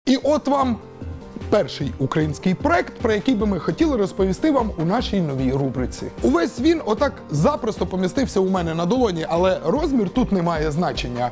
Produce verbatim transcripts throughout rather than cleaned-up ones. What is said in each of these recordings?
І от вам перший український проект, про який би ми хотіли розповісти вам у нашій новій рубриці. Увесь він отак запросто помістився у мене на долоні, але розмір тут не має значення.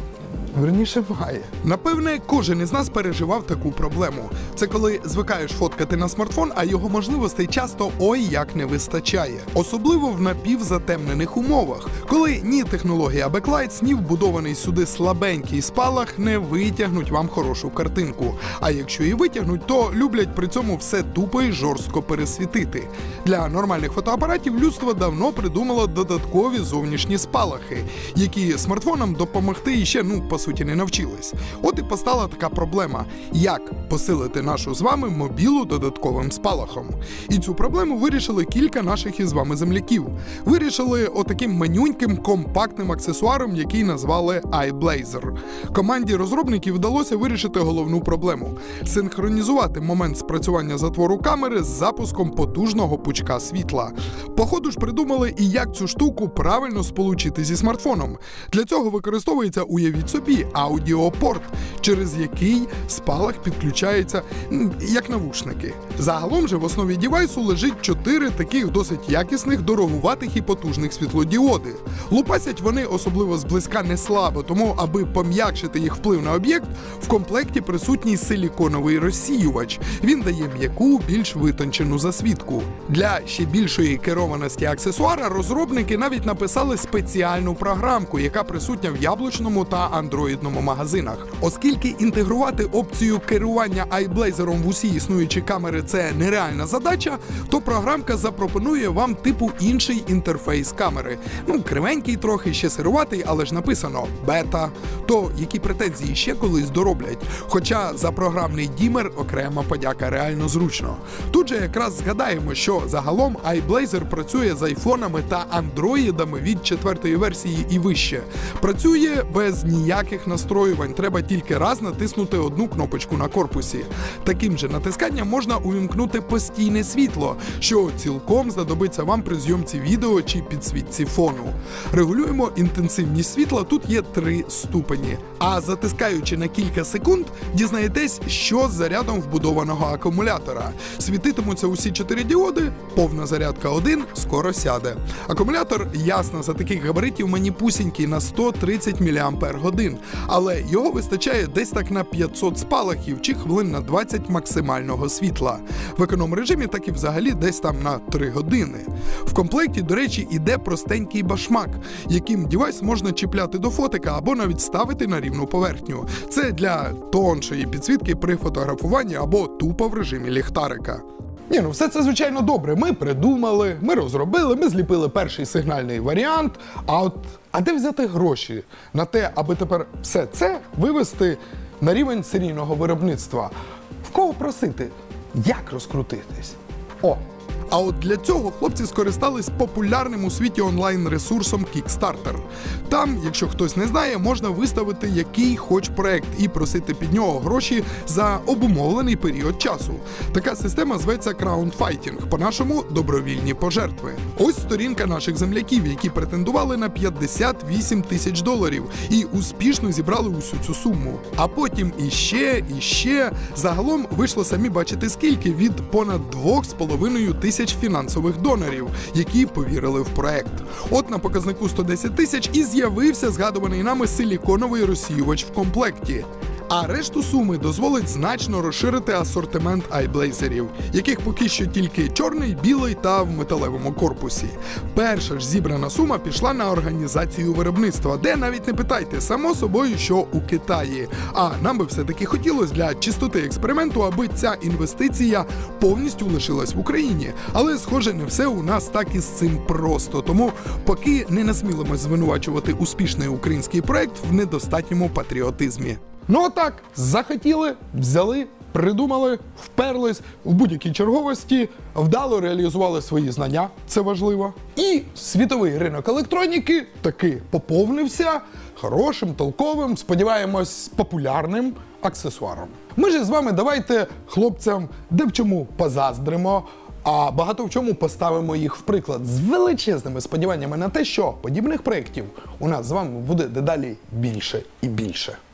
Верніше має. Напевне, кожен із нас переживав таку проблему. Це коли звикаєш фоткати на смартфон, а його можливостей часто ой як не вистачає. Особливо в напівзатемнених умовах, коли ні технологія Backlights, ні вбудований сюди слабенький спалах не витягнуть вам хорошу картинку. А якщо і витягнуть, то люблять при цьому все тупо і жорстко пересвітити. Для нормальних фотоапаратів людство давно придумало додаткові зовнішні спалахи, які смартфонам допомогти іще, ну, по суті, не навчились. От і постала така проблема – як посилити нашу з вами мобілу додатковим спалахом. І цю проблему вирішили кілька наших із вами земляків. Вирішили отаким манюньким компактним аксесуаром, який назвали iBlazer. Команді розробників вдалося вирішити головну проблему – синхронізувати момент спрацювання затвору камери з запуском потужного пучка світла. Походу ж придумали і як цю штуку правильно сполучити зі смартфоном. Для цього використовується, уявіть собі, аудіопорт, через який спалах підключається як навушники. Загалом же в основі дівайсу лежить чотири таких досить якісних, дорогуватих і потужних світлодіоди. Лупасять вони особливо зблизька не слабо, тому аби пом'якшити їх вплив на об'єкт, в комплекті присутній силіконовий розсіювач. Він дає м'яку, більш витончену засвітку. Для ще більшої керованості аксесуара розробники навіть написали спеціальну програмку, яка присутня в яблучному та андроїдному магазинах. Оскільки інтегрувати опцію керування iBlazerом в усі існуючі камери – це нереальна задача, то програмка запропонує вам типу інший інтерфейс камери. Ну, кривенький трохи, ще сируватий, але ж написано «бета». То які претензії ще колись дороблять? Хоча за програмний дімер окрема подяка, реально зручно. Тут же якраз згадаємо, що загалом iBlazer працює з айфонами та андроїдами від четвертої версії і вище. Працює без ніяких настроювань, треба тільки раз натиснути одну кнопочку на корпусі. Таким же натисканням можна увімкнути постійне світло, що цілком знадобиться вам при зйомці відео чи підсвітці фону. Регулюємо інтенсивність світла, тут є три ступені. А затискаючи на кілька секунд, дізнаєтесь, що з зарядом вбудованого акумулятора. Світитимуться усі чотири діоди, повна зарядка один, скоро сяде. Акумулятор, ясно, за таких габаритів маніпусінький на сто тридцять міліампер-годин, але його вистачає десь так на п'ятсот спалахів чи хвилин на двадцять максимального світла. В економ-режимі так і взагалі десь там на три години. В комплекті, до речі, іде простенький башмак, яким девайс можна чіпляти до фотика або навіть ставити на рівну поверхню. Це для тоншої підсвітки при фотографуванні або тупо в режимі ліхтарика. Ні, ну все це, звичайно, добре. Ми придумали, ми розробили, ми зліпили перший сигнальний варіант. А от, а де взяти гроші на те, аби тепер все це вивести на рівень серійного виробництва? В кого просити? Як розкрутитись? О! А от для цього хлопці скористались популярним у світі онлайн-ресурсом Kickstarter. Там, якщо хтось не знає, можна виставити який хоч проект і просити під нього гроші за обумовлений період часу. Така система зветься краудфайтінг, по-нашому добровільні пожертви. Ось сторінка наших земляків, які претендували на п'ятдесят вісім тисяч доларів і успішно зібрали усю цю суму. А потім іще, іще. Загалом вийшло, самі бачите скільки, від понад двох з половиною тисяч фінансових донорів, які повірили в проект. От на показнику сто десять тисяч і з'явився згадуваний нами силіконовий розсіювач в комплекті. А решту суми дозволить значно розширити асортимент iBlazerів, яких поки що тільки чорний, білий та в металевому корпусі. Перша ж зібрана сума пішла на організацію виробництва, де, навіть не питайте, само собою, що у Китаї. А нам би все-таки хотілося для чистоти експерименту, аби ця інвестиція повністю лишилась в Україні. Але, схоже, не все у нас так і з цим просто. Тому поки не насмілимось звинувачувати успішний український проект в недостатньому патріотизмі. Ну отак, захотіли, взяли, придумали, вперлись в будь-якій черговості, вдало реалізували свої знання, це важливо. І світовий ринок електроніки таки поповнився хорошим, толковим, сподіваємось, популярним аксесуаром. Ми ж з вами давайте хлопцям де в чому позаздримо, а багато в чому поставимо їх в приклад з величезними сподіваннями на те, що подібних проєктів у нас з вами буде дедалі більше і більше.